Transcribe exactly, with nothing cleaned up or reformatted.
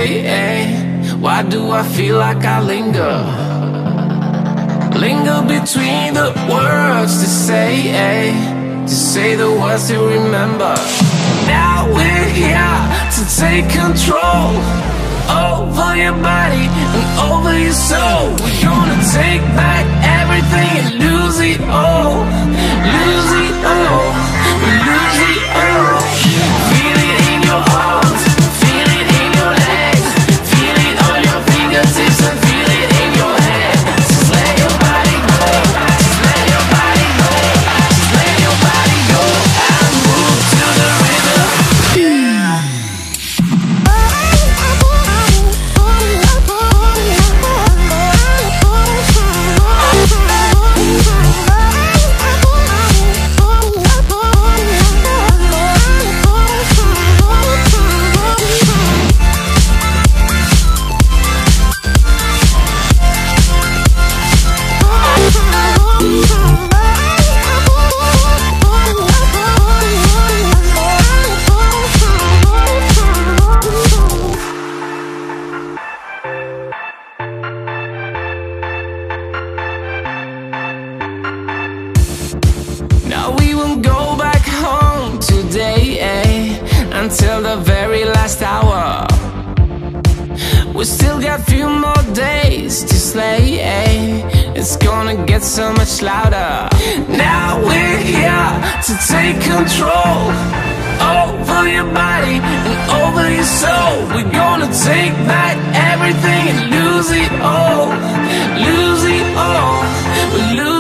eh? Why do I feel like I linger? Linger between the words to say, eh? To say the words to remember. Now we're here to take control over your body and over your soul. We're gonna take back everything and lose it all. Lose it all. Lose it all. Feel it in your arms, feel it in your legs, feel it on your fingertips and feel it in your head. Just let your body go, just let your body go, just let your body go and move to the rhythm. Now we won't go back home today, eh? Until the very last hour. We still got few more days to slay, eh? It's gonna get so much louder. Now we're here to take control over your body and over your soul. We're gonna take back everything and lose it all. Lose it all. We lose